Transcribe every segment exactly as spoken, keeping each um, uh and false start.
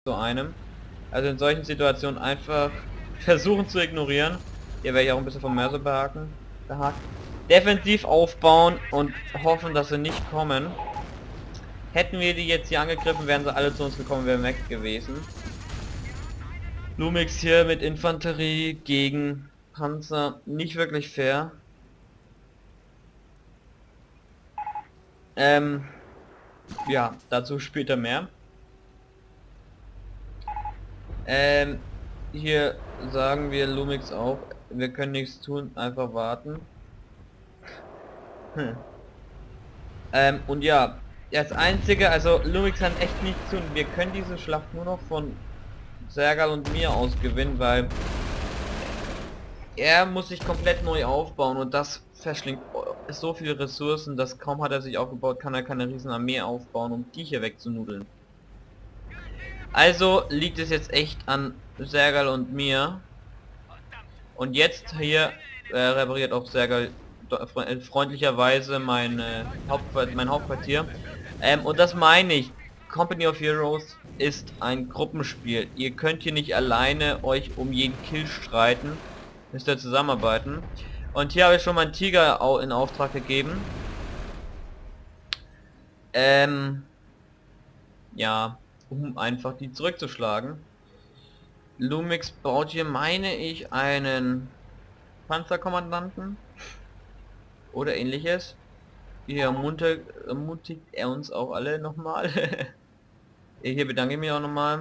zu einem. Also in solchen Situationen einfach versuchen zu ignorieren. Hier werde ich auch ein bisschen vom Mörser behaken. Behakt. Defensiv aufbauen und hoffen, dass sie nicht kommen. Hätten wir die jetzt hier angegriffen, wären sie alle zu uns gekommen, wären weg gewesen. Lumix hier mit Infanterie gegen Panzer, nicht wirklich fair. Ähm, ja, dazu später mehr. Ähm, hier sagen wir Lumix auch, wir können nichts tun, einfach warten. Hm. Ähm, und ja, das einzige, also Lumix kann echt nichts tun. Wir können diese Schlacht nur noch von Sergal und mir aus gewinnen, weil er muss sich komplett neu aufbauen und das verschlingt so viele Ressourcen, dass kaum hat er sich aufgebaut, kann er keine riesen Armee aufbauen, um die hier wegzunudeln. Also liegt es jetzt echt an Sergal und mir. Und jetzt hier äh, repariert auch Sergal freundlicherweise meine Hauptquartier, mein Hauptquartier. Ähm, und das meine ich. Company of Heroes ist ein Gruppenspiel. Ihr könnt hier nicht alleine euch um jeden Kill streiten. Müsst ihr zusammenarbeiten. Und hier habe ich schon meinen Tiger in Auftrag gegeben. Ähm, ja, um einfach die zurückzuschlagen. Lumix baut hier, meine ich, einen Panzerkommandanten oder ähnliches. Hier ermuntert, ermutigt er uns auch alle nochmal. Hier bedanke ich mich auch nochmal.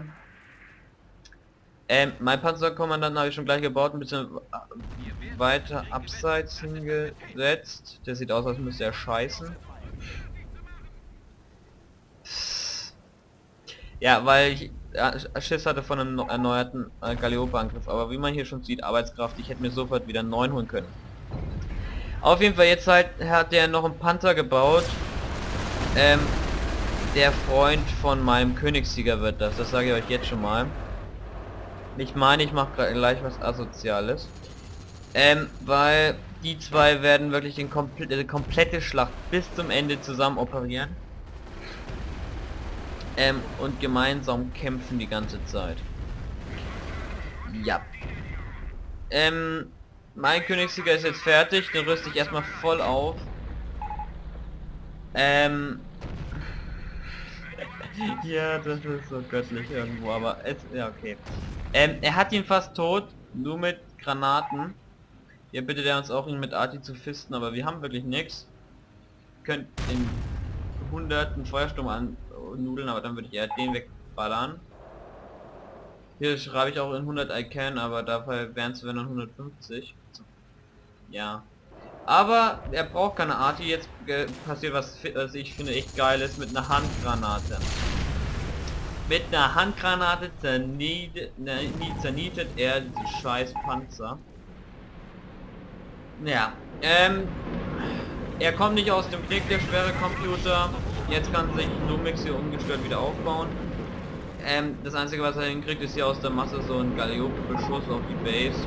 Ähm, mein Panzerkommandanten habe ich schon gleich gebaut, ein bisschen weiter abseits hingesetzt. Der sieht aus, als müsste er scheißen. Ja, weil ich äh, Schiss hatte von einem erneuerten äh, Galliope-Angriff, aber wie man hier schon sieht, Arbeitskraft, ich hätte mir sofort wieder einen neuen holen können. Auf jeden Fall, jetzt halt hat der noch einen Panther gebaut. Ähm, der Freund von meinem Königssieger wird das, das sage ich euch jetzt schon mal. Ich meine, ich mache gleich was Asoziales. Ähm, weil die zwei werden wirklich den komple die komplette Schlacht bis zum Ende zusammen operieren. Ähm, und gemeinsam kämpfen die ganze Zeit. Ja. Ähm, mein Königssieger ist jetzt fertig, den rüste ich erstmal voll auf. Ähm... ja, das ist so göttlich irgendwo, aber es, ja, okay. Ähm, er hat ihn fast tot, nur mit Granaten. Hier bittet er uns auch, ihn mit Arti zu fisten, aber wir haben wirklich nichts. Könnt in hunderten Feuersturm annudeln, aber dann würde ich eher den wegballern. Hier schreibe ich auch in hundert I can, aber dafür wären es wenn dann hundertfünfzig. Ja. Aber er braucht keine Arti, jetzt äh, passiert was, was ich finde echt geil ist, mit einer Handgranate. Mit einer Handgranate zernietet, zernietet er diesen scheiß Panzer. Ja, ähm, er kommt nicht aus dem Krieg, der schwere Computer. Jetzt kann sich Lumix hier ungestört wieder aufbauen. Ähm, das einzige, was er hinkriegt, ist hier aus der Masse so ein Galliope-Beschuss auf die Base.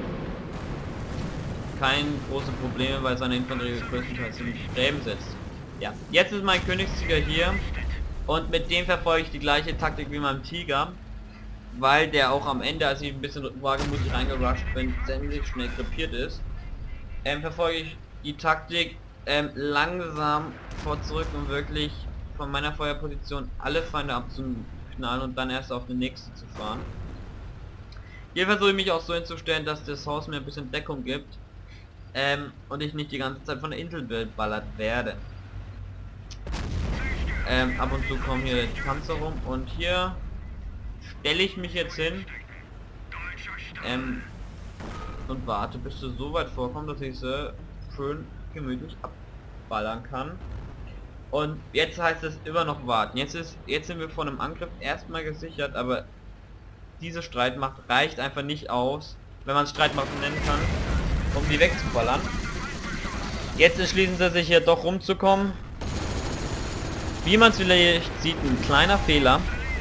Kein große Probleme, weil seine Infanterie größtenteils ziemlich Gräben setzt. Ja, jetzt ist mein Königssieger hier und mit dem verfolge ich die gleiche Taktik wie meinem Tiger, weil der auch am Ende, als ich ein bisschen wagemutig reingerusht bin, ziemlich schnell krepiert ist. Ähm, verfolge ich die Taktik ähm, langsam vor zurück, um wirklich von meiner Feuerposition alle Feinde abzuknallen und dann erst auf die nächste zu fahren. Hier versuche ich mich auch so hinzustellen, dass das Haus mir ein bisschen Deckung gibt. Ähm, und ich nicht die ganze Zeit von der Insel beballert werde. Ähm, ab und zu kommen hier die Panzer rum und hier stelle ich mich jetzt hin ähm, und warte, bis sie so weit vorkommen, dass ich sie schön gemütlich abballern kann. Und jetzt heißt es immer noch warten. Jetzt ist, jetzt sind wir von einem Angriff erstmal gesichert, aber diese Streitmacht reicht einfach nicht aus, wenn man es Streitmacht nennen kann, um die wegzuballern. Jetzt entschließen sie sich hier doch rumzukommen. Wie man es vielleicht sieht, ein kleiner Fehler.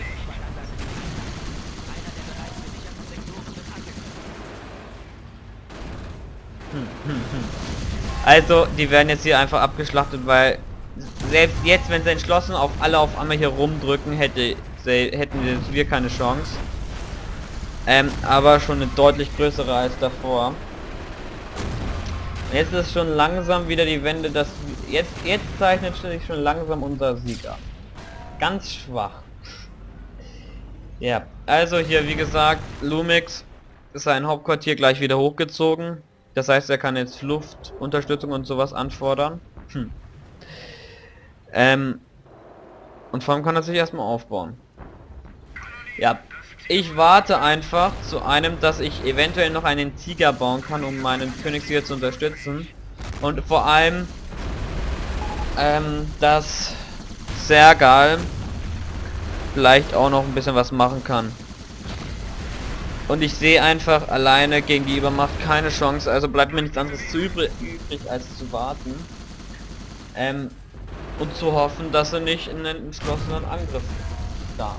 Hm, hm, hm. Also, die werden jetzt hier einfach abgeschlachtet, weil selbst jetzt, wenn sie entschlossen auf alle auf einmal hier rumdrücken, hätte hätten wir keine Chance. Ähm, aber schon eine deutlich größere als davor. Jetzt ist schon langsam wieder die Wende, dass jetzt jetzt zeichnet sich schon langsam unser Sieg ab. Ganz schwach. Ja, also hier wie gesagt, Lumix ist sein Hauptquartier gleich wieder hochgezogen. Das heißt, er kann jetzt Luftunterstützung und sowas anfordern. Hm. Ähm, und vor allem kann er sich erstmal aufbauen. Ja, ich warte einfach zu einem, dass ich eventuell noch einen Tiger bauen kann, um meinen Königsjäger zu unterstützen. Und vor allem, ähm, dass Sergal vielleicht auch noch ein bisschen was machen kann. Und ich sehe einfach alleine gegen die Übermacht keine Chance, also bleibt mir nichts anderes zu übrig, übrig als zu warten. Ähm, und zu hoffen, dass er nicht in einen entschlossenen Angriff darf.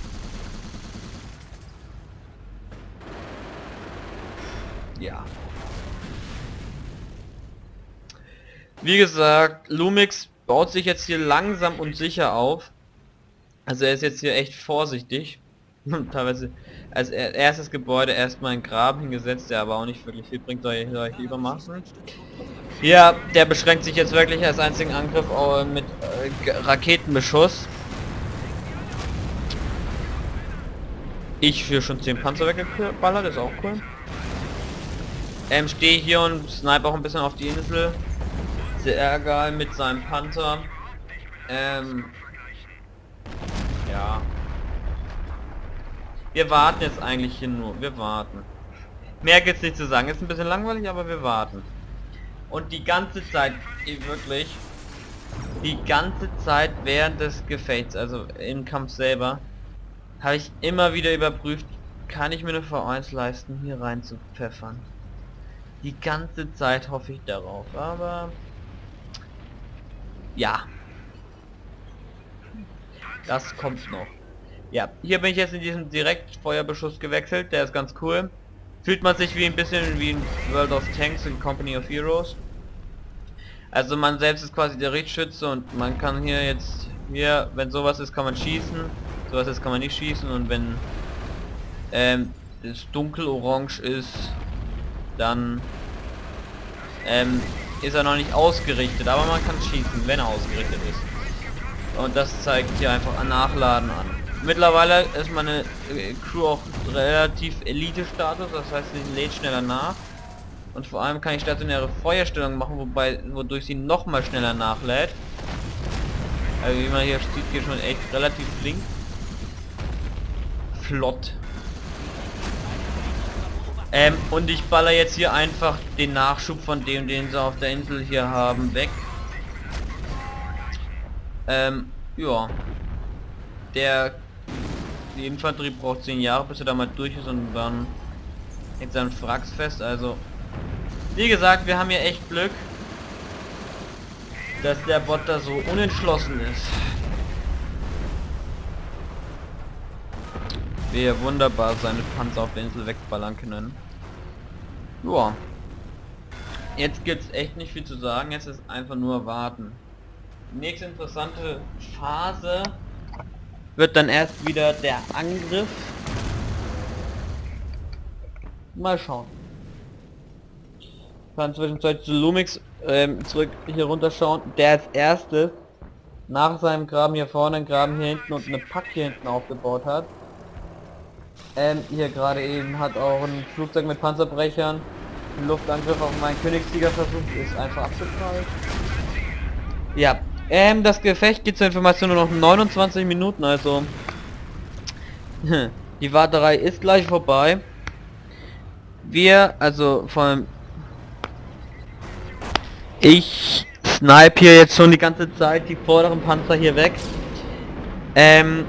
Ja. Wie gesagt, Lumix baut sich jetzt hier langsam und sicher auf. Also er ist jetzt hier echt vorsichtig. Teilweise als erstes Gebäude erstmal einen Graben hingesetzt, der aber auch nicht wirklich viel bringt, solche, solche Übermaßen. Ja, der beschränkt sich jetzt wirklich als einzigen Angriff mit äh, Raketenbeschuss. Ich für schon zehn Panzer weggeballert, ist auch cool. Ähm, stehe hier und snipe auch ein bisschen auf die Insel. Sehr geil mit seinem Panther. Ähm, ja. Wir warten jetzt eigentlich hier nur. Wir warten. Mehr gibt's nicht zu sagen. Ist ein bisschen langweilig, aber wir warten. Und die ganze Zeit, wirklich, die ganze Zeit während des Gefechts, also im Kampf selber, habe ich immer wieder überprüft, kann ich mir eine V eins leisten, hier rein zu pfeffern. Die ganze Zeit hoffe ich darauf, aber ja, das kommt noch. Ja, hier bin ich jetzt in diesem Direktfeuerbeschuss gewechselt, der ist ganz cool. Fühlt man sich wie ein bisschen wie in World of Tanks und Company of Heroes. Also man selbst ist quasi der Richtschütze und man kann hier jetzt, hier, wenn sowas ist, kann man schießen. Sowas ist, kann man nicht schießen, und wenn ähm, es dunkel-orange ist, dann ähm, ist er noch nicht ausgerichtet, aber man kann schießen, wenn er ausgerichtet ist. Und das zeigt hier einfach ein Nachladen an. Mittlerweile ist meine äh, Crew auch relativ Elite-Status, das heißt, sie lädt schneller nach. Und vor allem kann ich stationäre Feuerstellung machen, wobei wodurch sie noch mal schneller nachlädt. Also wie man hier sieht, hier schon echt relativ flink. Flott. Ähm, und ich baller jetzt hier einfach den Nachschub von dem, den sie auf der Insel hier haben, weg. Ähm, ja. Der die Infanterie braucht zehn Jahre, bis er da mal durch ist, und dann jetzt dann Frax fest. Also wie gesagt, wir haben hier echt Glück, dass der Bot da so unentschlossen ist. Wir wunderbar seine Panzer auf der Insel wegballern können. Ja. Jetzt gibt's echt nicht viel zu sagen, jetzt ist einfach nur warten. Die nächste interessante Phase wird dann erst wieder der Angriff. Mal schauen. Ich kann zwischenzeitlich zu Lumix ähm, zurück hier runterschauen. Der als erstes nach seinem Graben hier vorne einen Graben hier hinten und eine Pack hier hinten aufgebaut hat. Ähm, hier gerade eben hat auch ein Flugzeug mit Panzerbrechern einen Luftangriff auf meinen Königsjäger versucht, ist einfach abgeprallt. Ja, ähm, das Gefecht geht zur Information nur noch neunundzwanzig Minuten, also die Warterei ist gleich vorbei. Wir, also vor allem ich snipe hier jetzt schon die ganze Zeit die vorderen Panzer hier weg. Ähm,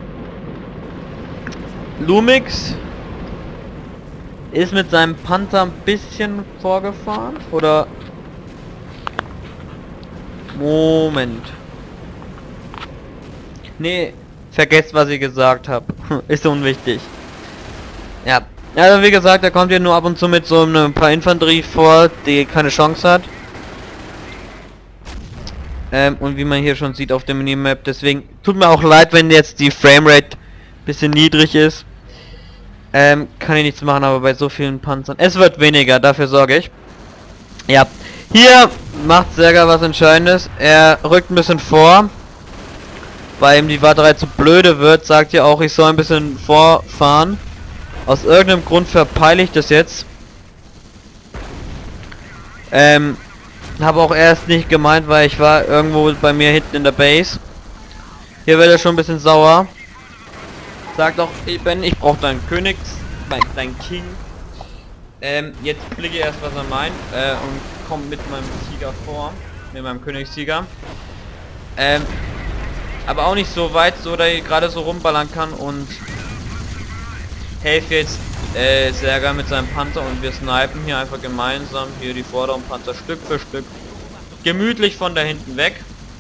Lumix ist mit seinem Panzer ein bisschen vorgefahren, oder Moment. Nee, vergesst, was ich gesagt habe. Ist unwichtig. Ja, also wie gesagt, er kommt hier nur ab und zu mit so einem paar Infanterie vor, die keine Chance hat. Ähm, und wie man hier schon sieht auf der Minimap, deswegen tut mir auch leid, wenn jetzt die Framerate bisschen niedrig ist, ähm, kann ich nichts machen, aber bei so vielen Panzern... Es wird weniger, dafür sorge ich. Ja, hier macht Särger was Entscheidendes. Er rückt ein bisschen vor, weil ihm die Warterei zu blöde wird, sagt ja auch, ich soll ein bisschen vorfahren. Aus irgendeinem Grund verpeile ich das jetzt. Ähm, habe auch erst nicht gemeint, weil ich war irgendwo bei mir hinten in der Base. Hier wird er schon ein bisschen sauer. Sagt auch, Ben, ich brauche deinen Königs, dein, dein King. Ähm, jetzt blicke ich erst, was er meint, äh, und komme mit meinem Tiger vor, mit meinem Königstiger. Ähm, aber auch nicht so weit, so dass ich gerade so rumballern kann und helfe jetzt äh, Särger mit seinem Panther und wir snipen hier einfach gemeinsam hier die vorderen Panzer Stück für Stück gemütlich von da hinten weg.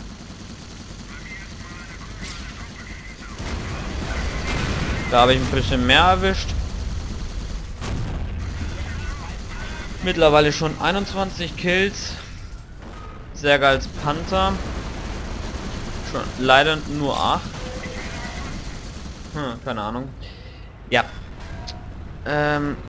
Da habe ich ein bisschen mehr erwischt. Mittlerweile schon einundzwanzig Kills. Särger als Panther. Schon leider nur acht. Hm, keine Ahnung. Ja. Ähm,